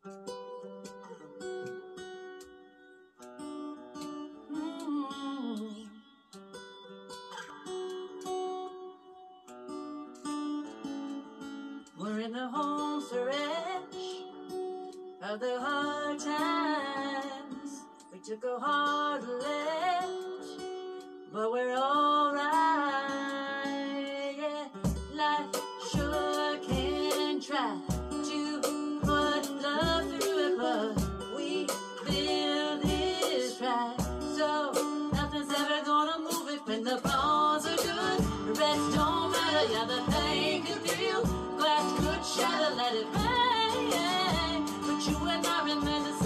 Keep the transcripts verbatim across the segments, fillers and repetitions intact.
We're in the home stretch of the hard times. We took a hard left, but we're alright. Yeah, life sure can try to put love through it, but we feel this right. So nothing's ever gonna move it when the bones are good. The rest don't matter, yeah, the pain can feel. Glass could shatter, let it rain, but you and I remain the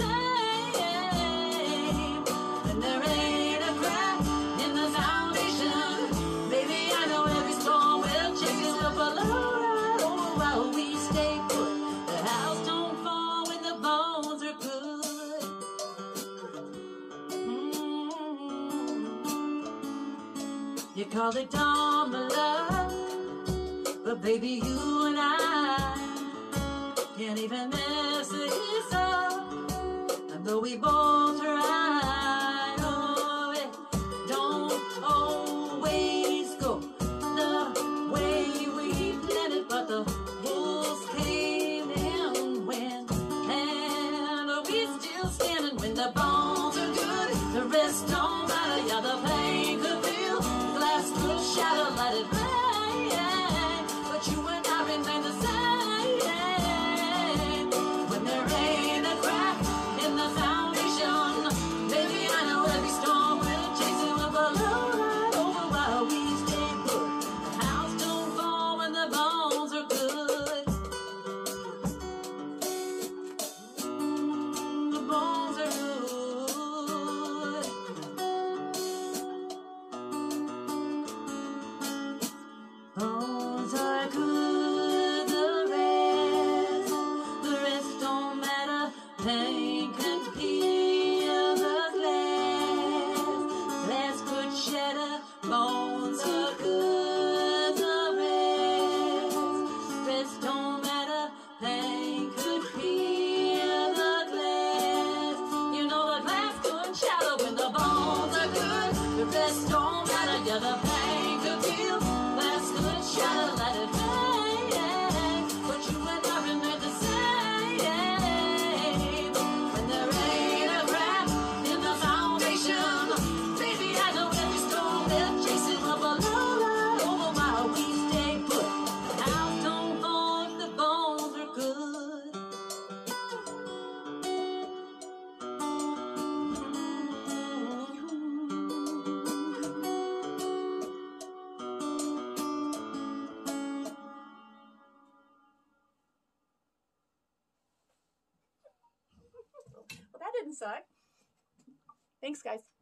same. And there ain't a crack in the foundation. Baby, I know every storm will chase us up below right over while we stay put. The house don't fall when the bones are good. Mm-hmm. You call it dumb love, but baby, you and I can't even mess this up. And though we both try, oh, it don't always go the way we planned it. But the wolves came in when, and are we still standing when the bones are good? The rest don't matter, yeah, the pain could feel. Glass could shatter, let it rain. You and I remain the same. When there ain't a crack in the foundation, baby, I know every storm will chase you up below right over while we stay put. The house don't fall when the bones are good. The bones are good. Bones are good, the rest, the rest don't matter. Pain can peel the glass, glass could shatter. Bones are good, the rest, rest don't matter. Pain could peel the glass. You know the glass could shatter when the bones are good. The rest don't matter, yeah, the pain could peel. Glass could shatter, let it rain, but you and I remain the same. When there ain't a crack in the foundation, baby, I know every storm will chase it up below right over while we stay put. The house don't fall if the bones are good. Well, that didn't suck. Thanks, guys.